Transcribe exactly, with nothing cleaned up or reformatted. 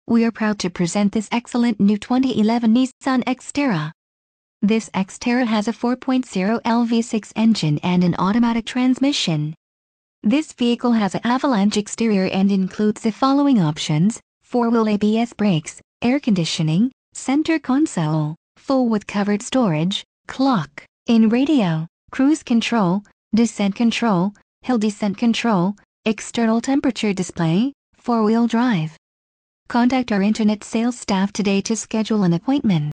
We are proud to present this excellent new twenty eleven Nissan Xterra. This Xterra has a four point oh liter V six engine and an automatic transmission. This vehicle has an Avalanche exterior and includes the following options: four-wheel A B S brakes, air conditioning, center console, full with covered storage, clock, in radio, cruise control, descent control, hill descent control, external temperature display, four-wheel drive. Contact our internet sales staff today to schedule an appointment.